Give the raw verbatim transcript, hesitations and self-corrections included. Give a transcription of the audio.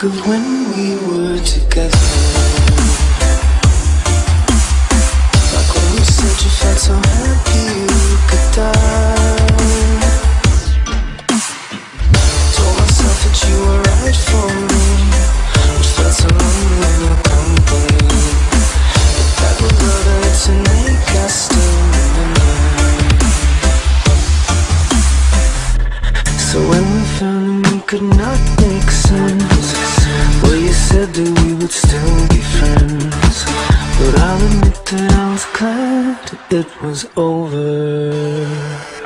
of when we were together. Like when you said you felt so happy you could die. Told myself that you were right for me, but felt so lonely in your company. But that was love and it's an ache I still remember. So when we found that we could not make sense, well, you said that we would still be friends. But I'll admit that I was glad it was over.